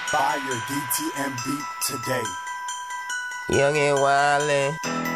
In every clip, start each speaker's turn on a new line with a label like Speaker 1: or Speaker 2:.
Speaker 1: Buy your DTM beat today.
Speaker 2: Young and wildin'.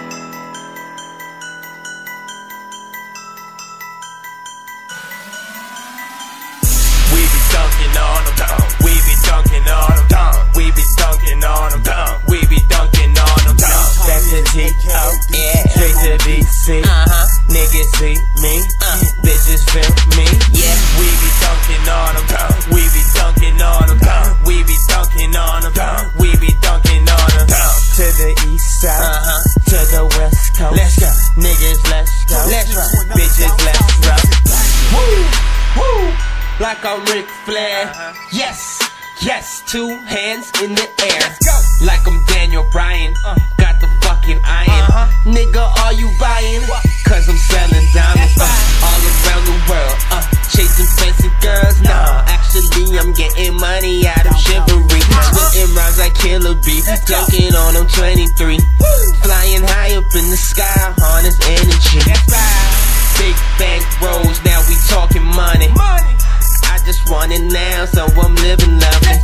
Speaker 3: We be dunking on them, we be dunking on them, we be dunking on them, we be dunking on them.
Speaker 2: That's the G.O. Yeah. Straight to BC. Niggas see me. Bitches feel me. Yeah.
Speaker 3: We be dunking on them, we be dunking on them, we be dunking on them, we be dunking on them.
Speaker 2: To the east side, to the west coast.
Speaker 3: Let's go.
Speaker 2: Niggas, let's go.
Speaker 3: Let's run.
Speaker 2: Bitches, let's rock.
Speaker 3: Woo, woo.
Speaker 2: Like I'm Ric Flair. Yes, yes, 2 hands in the air.
Speaker 3: Let's go.
Speaker 2: Like I'm Daniel Bryan. Got the fucking iron. Nigga, are you buying? Cause I'm selling diamonds all around the world. Chasing fancy girls. Nah, actually I'm getting money out of chivalry. Spitting rhymes like Killer B. Dunking on them 23. Flying high up in the sky, harness energy. Big bank rolls, now we talking money. I just want it now, so I'm living lovely.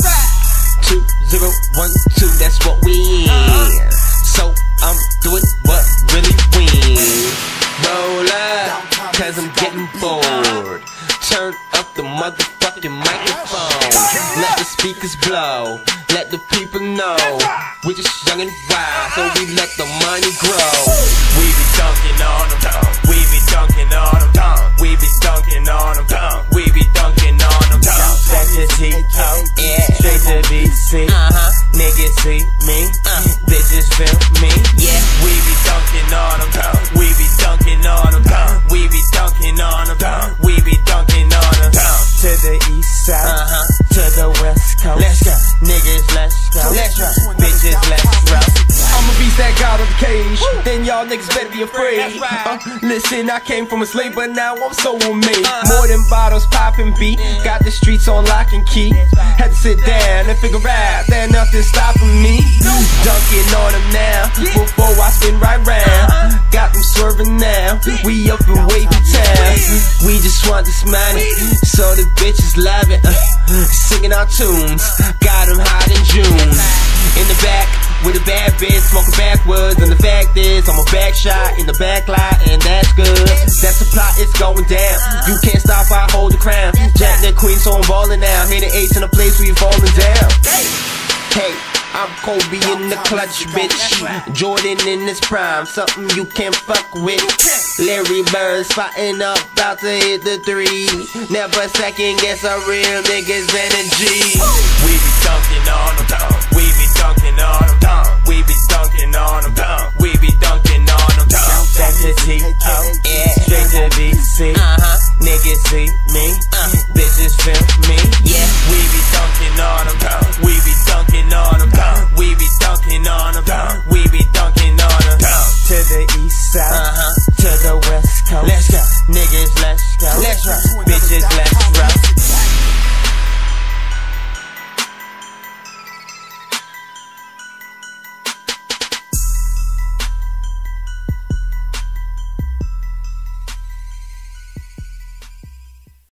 Speaker 2: 2012, that's what we in. So I'm doing what really wins. Roll up, cause I'm getting bored. Turn up the motherfucking microphone. Let the speakers blow. Let the people know we're just young and wild, so we let the money grow.
Speaker 3: We be dunking on them, we be dunking on them, we be dunking on them, we be dunking on them.
Speaker 2: That's the G.O. Yeah. Straight to BC. Niggas see me. Bitches feel me. Yeah.
Speaker 3: We be dunking on them, we be dunking on them, we be dunking on them, we be dunking on them.
Speaker 2: To the east side, to the west coast.
Speaker 3: Let's go.
Speaker 2: Niggas, let's go.
Speaker 3: Let's run.
Speaker 2: Bitches, let's rock.
Speaker 3: I'm a beast that got out of the cage. Then y'all niggas better be afraid.
Speaker 2: That's right.
Speaker 3: Listen, I came from a slave, but now I'm so made. More than bottles popping beat. Got the streets on lock and key. Had to sit down and figure out that nothing's stopping me. Dunking on them now before I spin right round. Got them swerving now. We up in Wavy Town. We just want this money, so the bitches love it. Singing our tunes. Got them hot in June. In the back with a bad bitch, smoking backwards. And the fact is, I'm a back shot in the back lot, and that's good. That's the plot, it's going down. You can't stop, I hold the crown. Jack the queen, so I'm ballin' now. Hitting 8s in a place where you're falling down. Hey, I'm Kobe in the clutch, bitch. Jordan in his prime, something you can't fuck with. Larry Bird spotting up, about to hit the 3. Never second guess a real nigga's energy. We be dunking on them, we be dunking on them, we be dunking on them, we be dunking on them.
Speaker 2: That's the G.O. Yeah.